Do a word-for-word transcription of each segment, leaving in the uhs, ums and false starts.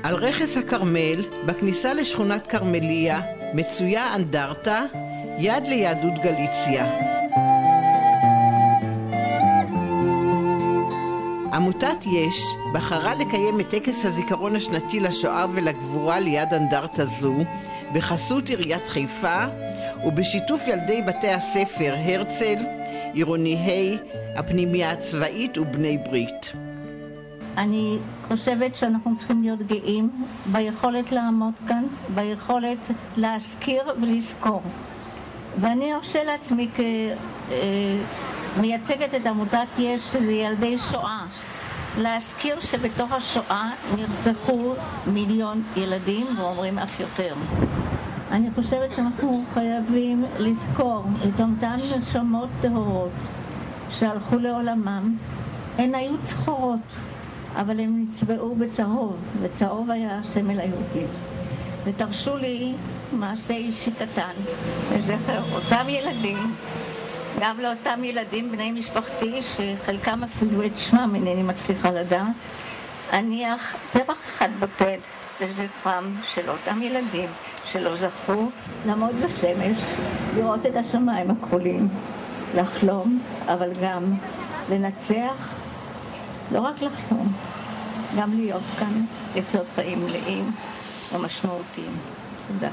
על רכס הכרמל, בכניסה לשכונת קרמליה, מצויה אנדרטה, יד ליהדות גליציה. עמותת יש בחרה לקיים את טקס הזיכרון השנתי לשואה ולגבורה ליד אנדרטה זו, בחסות עיריית חיפה ובשיתוף ילדי בתי הספר הרצל, עירוני ה', הפנימייה הצבאית ובני ברית. אני חושבת שאנחנו צריכים להיות גאים ביכולת לעמוד כאן, ביכולת להזכיר ולזכור. ואני ארשה לעצמי כמייצגת את עמותת יש, שזה ילדי שואה, להזכיר שבתוך השואה נרצחו מיליון ילדים, ואומרים אף יותר. אני חושבת שאנחנו חייבים לזכור את אותן נשמות טהורות שהלכו לעולמם. הן היו צחורות, אבל הם נצבעו בצהוב, וצהוב היה סמל היהודי. ותרשו לי מעשה אישי קטן לזכר אותם ילדים, גם לאותם ילדים בני משפחתי שחלקם אפילו את שמם אינני מצליחה לדעת, אניח פרח אחד בודד לזכרם של אותם ילדים שלא זכו לעמוד בשמש, לראות את השמיים הכחולים, לחלום, אבל גם לנצח, לא רק לחלום, גם להיות כאן, לחיות חיים מלאים ומשמעותיים. תודה.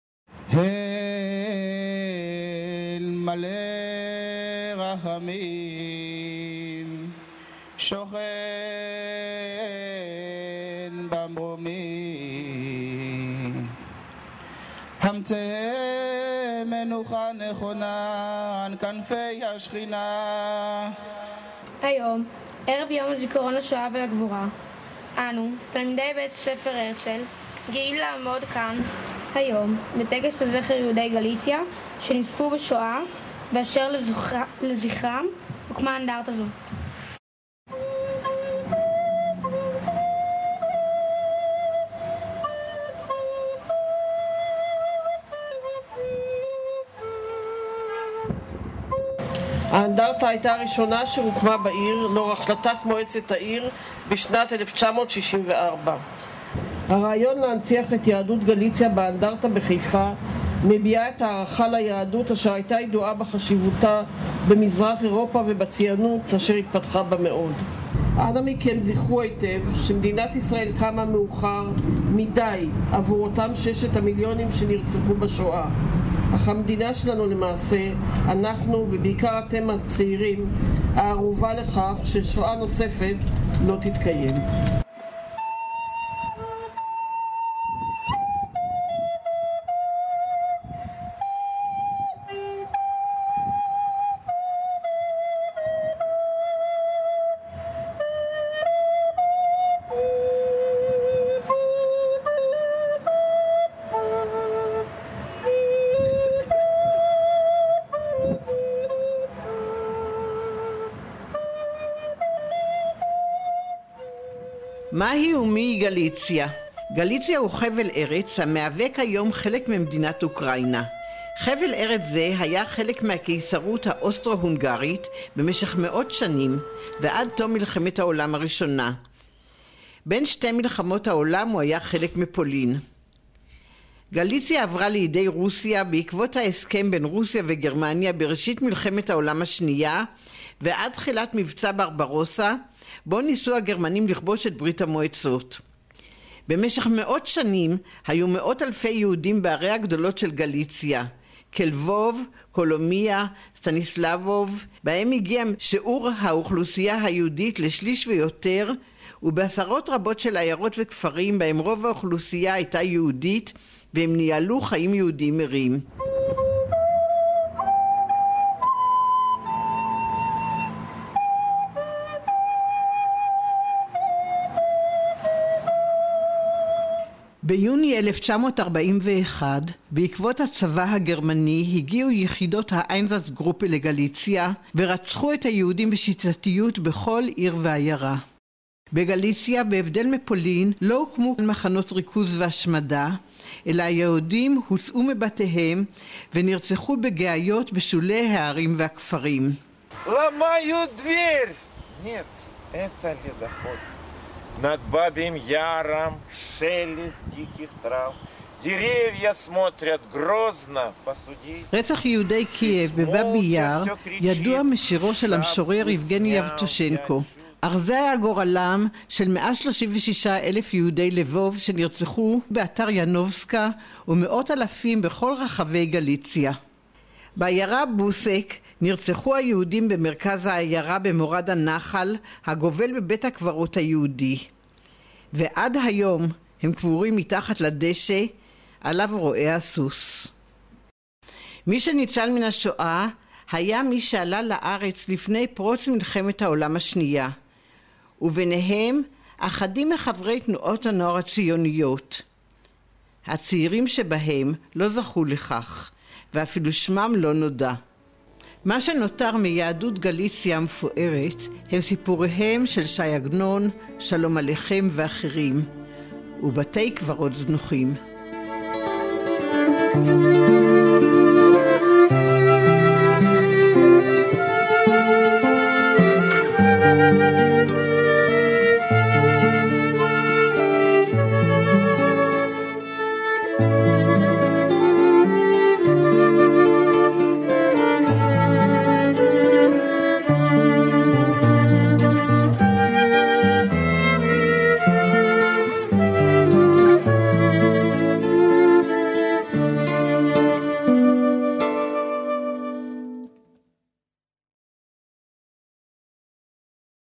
אל מלא רחמים שוכן במרומי, המצא מנוחה נכונה על כנפי השכינה. היום, ערב יום הזיכרון לשואה ולגבורה, אנו, תלמידי בית ספר הרצל, גאים לעמוד כאן היום בטקס לזכר יהודי גליציה שנספו בשואה ואשר לזכר, לזכרם הוקמה אנדרטה זו. האנדרטה הייתה הראשונה שהוקמה בעיר לאור החלטת מועצת העיר בשנת אלף תשע מאות שישים וארבע. הרעיון להנציח את יהדות גליציה באנדרטה בחיפה מביעה את הערכה ליהדות אשר הייתה ידועה בחשיבותה במזרח אירופה ובציונות אשר התפתחה בה מאוד. אנא מכם זכרו היטב שמדינת ישראל קמה מאוחר מדי עבור אותם ששת המיליונים שנרצחו בשואה. אך המדינה שלנו למעשה, אנחנו ובעיקר אתם הצעירים, הערובה לכך ששואה נוספת לא תתקיים. מהי ומי גליציה? גליציה הוא חבל ארץ המהווה כיום חלק ממדינת אוקראינה. חבל ארץ זה היה חלק מהקיסרות האוסטרו-הונגרית במשך מאות שנים ועד תום מלחמת העולם הראשונה. בין שתי מלחמות העולם הוא היה חלק מפולין. גליציה עברה לידי רוסיה בעקבות ההסכם בין רוסיה וגרמניה בראשית מלחמת העולם השנייה ועד תחילת מבצע ברברוסה, בו ניסו הגרמנים לכבוש את ברית המועצות. במשך מאות שנים היו מאות אלפי יהודים בערי הגדולות של גליציה, קלבוב, קולומיה, סטניסלבוב, בהם הגיע שיעור האוכלוסייה היהודית לשליש ויותר, ובעשרות רבות של עיירות וכפרים בהם רוב האוכלוסייה הייתה יהודית, והם ניהלו חיים יהודיים מרים. ביוני אלף תשע מאות ארבעים ואחת, בעקבות הצבא הגרמני, הגיעו יחידות האיינזאצגרופה לגליציה ורצחו את היהודים בשיטתיות בכל עיר ועיירה. בגליציה, בהבדל מפולין, לא הוקמו מחנות ריכוז והשמדה, אלא היהודים הוצאו מבתיהם ונרצחו בגאיות בשולי הערים והכפרים. למה דביר? нет, это ледоход. Над бабьим яром шелест диких трав. Деревья смотрят грозно, посудить. רצח יהודי קייב בבאבי יאר ידוע משירו של המשורר יבגני יבטושנקו. אך זה היה גורלם של מאה ושלושים ושישה אלף יהודי לבוב שנרצחו באתר ינובסקה ומאות אלפים בכל רחבי גליציה. בעיירה בוסק נרצחו היהודים במרכז העיירה במורד הנחל הגובל בבית הקברות היהודי. ועד היום הם קבורים מתחת לדשא עליו רואה הסוס. מי שניצל מן השואה היה מי שעלה לארץ לפני פרוץ מלחמת העולם השנייה, וביניהם אחדים מחברי תנועות הנוער הציוניות. הצעירים שבהם לא זכו לכך, ואפילו שמם לא נודע. מה שנותר מיהדות גליציה המפוארת הם סיפוריהם של שי עגנון, שלום עליכם ואחרים, ובתי קברות זנוחים.